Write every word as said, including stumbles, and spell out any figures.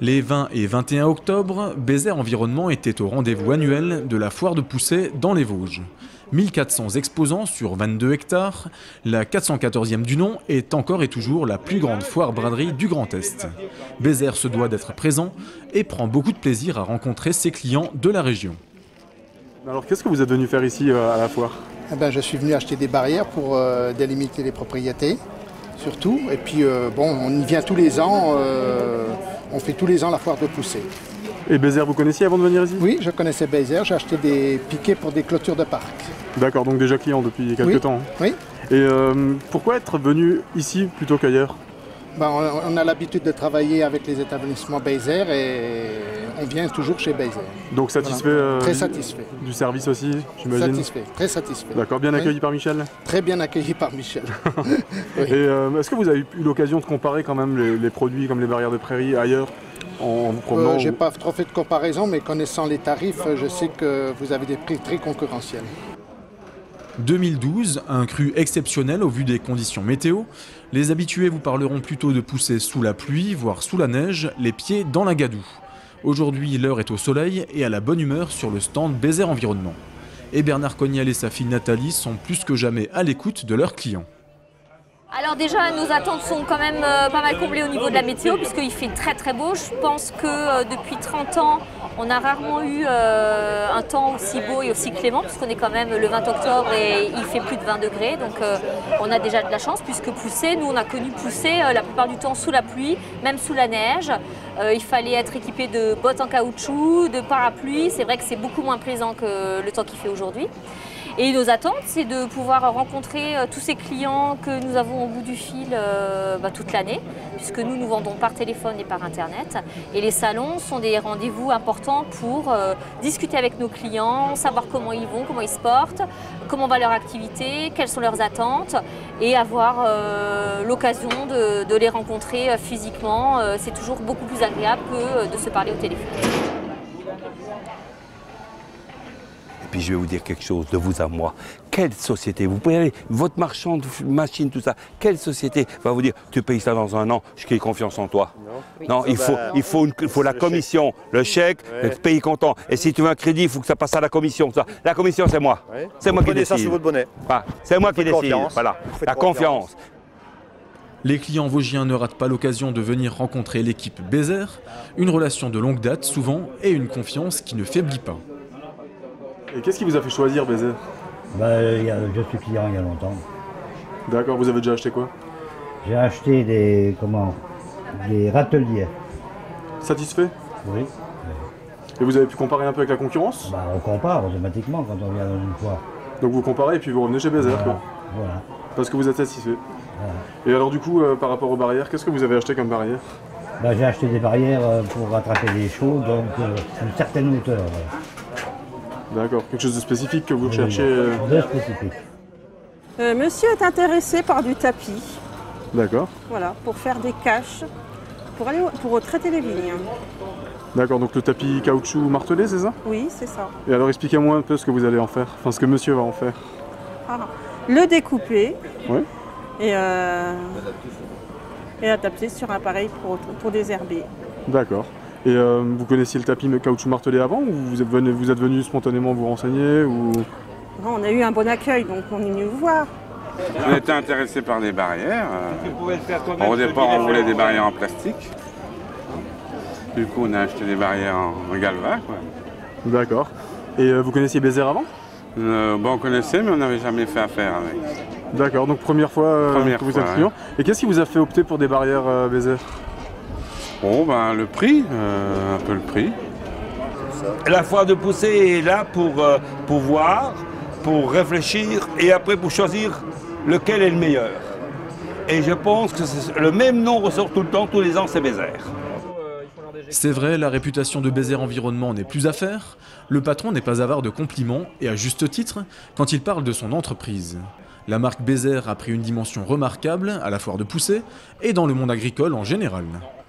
Les vingt et vingt et un octobre, Bézère Environnement était au rendez-vous annuel de la foire de Poussey dans les Vosges. mille quatre cents exposants sur vingt-deux hectares, la quatre cent quatorzième du nom est encore et toujours la plus grande foire braderie du Grand Est. Bézère se doit d'être présent et prend beaucoup de plaisir à rencontrer ses clients de la région. Alors qu'est-ce que vous êtes venu faire ici à la foire? Eh ben, je suis venu acheter des barrières pour euh, délimiter les propriétés, surtout. Et puis euh, bon, on y vient tous les ans, euh, on fait tous les ans la foire de Poussey. Et Bézère, vous connaissiez avant de venir ici? Oui, je connaissais Bézère, j'ai acheté des piquets pour des clôtures de parc. D'accord, donc déjà client depuis quelques oui. temps. Oui. Et euh, pourquoi être venu ici plutôt qu'ailleurs? Ben, on, on a l'habitude de travailler avec les établissements Bézère et on vient toujours chez Bézère. Donc satisfait, voilà. euh, Très satisfait. Du service aussi, j'imagine? Satisfait, très satisfait. D'accord, bien accueilli oui. par Michel? Très bien accueilli par Michel. Oui. Et euh, est-ce que vous avez eu l'occasion de comparer quand même les, les produits comme les barrières de prairie ailleurs en vous promenant? euh, J'ai ou... pas trop fait de comparaison, mais connaissant les tarifs, je sais que vous avez des prix très concurrentiels. deux mille douze, un cru exceptionnel au vu des conditions météo. Les habitués vous parleront plutôt de pousser sous la pluie, voire sous la neige, les pieds dans la gadoue. Aujourd'hui, l'heure est au soleil et à la bonne humeur sur le stand Bézère Environnement. Et Bernard Cognal et sa fille Nathalie sont plus que jamais à l'écoute de leurs clients. Alors déjà, nos attentes sont quand même euh, pas mal comblées au niveau de la météo, puisqu'il fait très très beau. Je pense que euh, depuis trente ans, on a rarement eu euh, un temps aussi beau et aussi clément, puisqu'on est quand même le vingt octobre et il fait plus de vingt degrés. Donc euh, on a déjà de la chance, puisque Poussey, nous on a connu Poussey euh, la plupart du temps sous la pluie, même sous la neige. Euh, il fallait être équipé de bottes en caoutchouc, de parapluies. C'est vrai que c'est beaucoup moins plaisant que le temps qu'il fait aujourd'hui. Et nos attentes, c'est de pouvoir rencontrer euh, tous ces clients que nous avons au bout du fil euh, bah, toute l'année, puisque nous, nous vendons par téléphone et par Internet. Et les salons sont des rendez-vous importants pour euh, discuter avec nos clients, savoir comment ils vont, comment ils se portent, comment va leur activité, quelles sont leurs attentes, et avoir euh, l'occasion de, de les rencontrer euh, physiquement. Euh, c'est toujours beaucoup plus agréable que de se parler au téléphone. Puis je vais vous dire quelque chose de vous à moi. Quelle société, vous pouvez aller, votre marchand de machine, tout ça, quelle société va vous dire, tu payes ça dans un an, je crée confiance en toi? Non, oui. non il, faut, il, faut une, il faut la commission, le chèque, ouais. Le pays content. Et si tu veux un crédit, il faut que ça passe à la commission. Ça. La commission, c'est moi. Ouais. C'est moi qui décide. Ça sur votre bonnet. Enfin, c'est moi qui décide. Voilà. La confiance. confiance. Les clients vosgiens ne ratent pas l'occasion de venir rencontrer l'équipe Bézère, une relation de longue date souvent et une confiance qui ne faiblit pas. Et qu'est-ce qui vous a fait choisir Bézère? Bah, y a, je suis client il y a longtemps. D'accord, vous avez déjà acheté quoi? J'ai acheté des, comment, des râteliers. Satisfait? Oui. Et vous avez pu comparer un peu avec la concurrence? Bah, on compare automatiquement quand on vient dans une foire. Donc vous comparez et puis vous revenez chez Bézère, voilà. quoi. Voilà. Parce que vous êtes satisfait. Voilà. Et alors du coup, euh, par rapport aux barrières, qu'est-ce que vous avez acheté comme barrière? Bah, j'ai acheté des barrières pour rattraper les chauds, donc euh, une certaine hauteur. Ouais. D'accord, quelque chose de spécifique que vous oui, recherchez euh... De spécifique. Euh, monsieur est intéressé par du tapis. D'accord. Voilà, pour faire des caches, pour, aller, pour traiter les vignes. D'accord, donc le tapis caoutchouc martelé, c'est ça? Oui, c'est ça. Et alors expliquez-moi un peu ce que vous allez en faire, enfin ce que monsieur va en faire. Ah, le découper. Oui. Et, euh, et adapter sur un appareil pour, pour désherber. D'accord. Et euh, vous connaissiez le tapis caoutchouc martelé avant ou vous êtes venu, vous êtes venu spontanément vous renseigner ou... Non, on a eu un bon accueil, donc on est venu vous voir. On était intéressé par des barrières. Euh, au départ, on voulait des barrières en plastique. Du coup, on a acheté des barrières en galva. D'accord. Et euh, vous connaissiez Bézère avant? euh, bon, on connaissait, mais on n'avait jamais fait affaire avec. D'accord, donc première fois euh, première que vous fois, êtes client. Ouais. Et qu'est-ce qui vous a fait opter pour des barrières euh, Bézère? Bon, ben le prix, euh, un peu le prix. La foire de Poussey est là pour, euh, pour voir, pour réfléchir et après pour choisir lequel est le meilleur. Et je pense que le même nom ressort tout le temps, tous les ans, c'est Bézère. C'est vrai, la réputation de Bézère Environnement n'est plus à faire. Le patron n'est pas avare de compliments, et à juste titre, quand il parle de son entreprise. La marque Bézère a pris une dimension remarquable à la foire de Poussey et dans le monde agricole en général.